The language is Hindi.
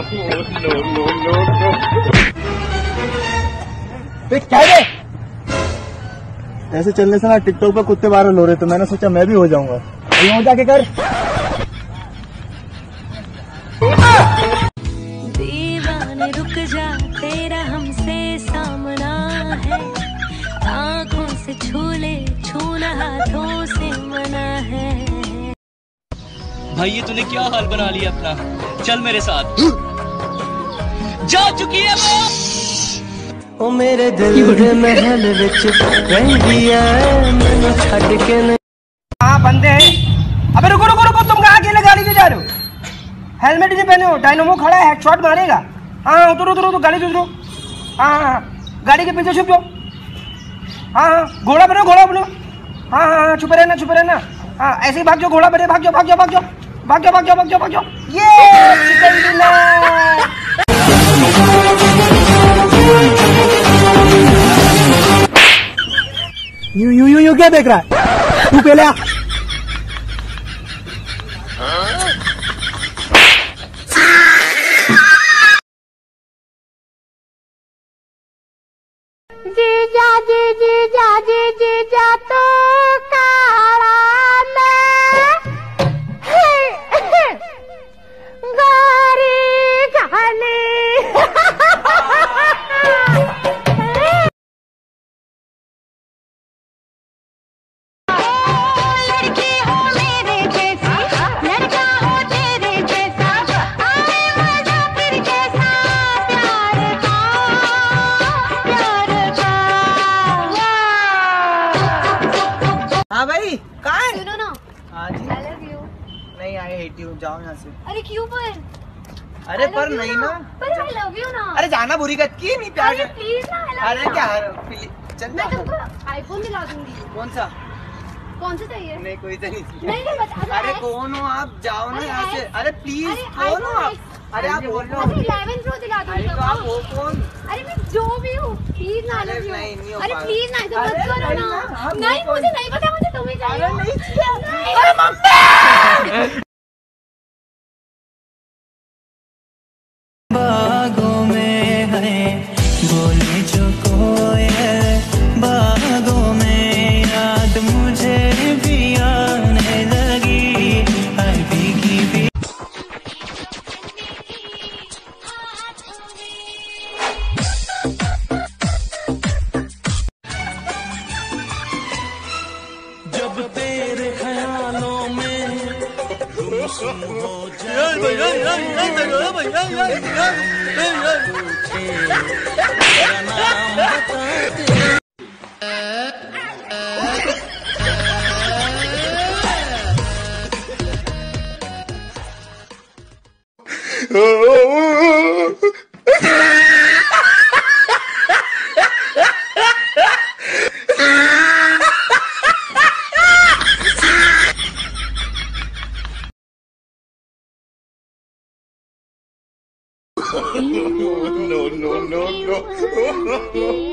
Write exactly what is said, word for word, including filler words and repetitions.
No no no no. क्या है? ऐसे चलने से ना टिकटॉक पर कुत्ते वायरल हो रहे, तो मैंने सोचा मैं भी हो जाऊंगा। हो जाके कर। दीवाने रुक जा, तेरा हमसे सामना है, आँखों से छू ले, छूना हाथों से मना है। भाई ये तूने क्या हाल बना लिया अपना, चल मेरे साथ। जा चुकी है वो। ओ मेरे दिल दे महल विच रही है, मैनू छड़ के नहीं। हाँ बंदे हैं। अबे रुको रुको रुको, तुम कहाँ अकेले गाड़ी ले जा रहे हो? हेलमेट नहीं पहने हो, डायनोमो खड़ा है, हेडशॉट मारेगा। हाँ उतरो उतरो, तो गाड़ी से उतरो। हाँ हाँ गाड़ी के पीछे छुप जाओ। हाँ हाँ घोड़ा बनो, घोड़ा बनो। हाँ हाँ हाँ छुपे रहना, छुपे रहना। हाँ ऐसे ही भाग जाओ, घोड़ा बने, भाग जाओ भाग जाओ भाग जाओ भाग जाओ भाग जाओ भाग जाओ भाग जाओ। ये chicken dinner. You you you you क्या देख रहा है? तू पहले आ। जीजा जी जीजा जी जीजा तो काला में गारी गाली। लड़की हो मेरे जैसी, लड़का हो तेरे जैसा, आए मजा फिर कैसा प्यार का, प्यार का। हाँ भाई कहाँ है? सुनो ना, हाँ जी। I love you। नहीं आई हेट यू, जाओ यहाँ से। अरे क्यों पर? अरे I पर love you नहीं ना। पर I love you ना। अरे जाना बुरी गत की नहीं, प्यार अरे कर। प्लीज ना, I love अरे you क्या ना। प्लीज चल मैं जा। तुमको आईफोन दिला दूंगी। कौन सा? कौन सा चाहिए? नहीं कोई तो नहीं। नहीं नहीं बता। अरे कौन हो आप, जाओ ना अरे यहाँ से। X- अरे प्लीज अरे कौन हो iPhone आप? X- अरे आप बोल रहे अरे हो। इलेवन प्रो दिला दूंगी। अरे तो आप हो कौन? अरे मैं जो भी हूँ, प्लीज ना, I अरे love you। नहीं, नहीं हो अरे पाएगा। प्लीज ना, ऐसा मत अरे करो नहीं ना। ना, आप नहीं हो मुझे नहीं पता, मुझे तुम्हें चाहिए। अरे नहीं चाहिए। अरे बागों में है बोले जो कोयल, बागों में याद मुझे भी आने लगी, हर भीगी भी। जब तेरे ख्यालों में गुमसुम हो जाए, तेरा नाम बता। No no no no no।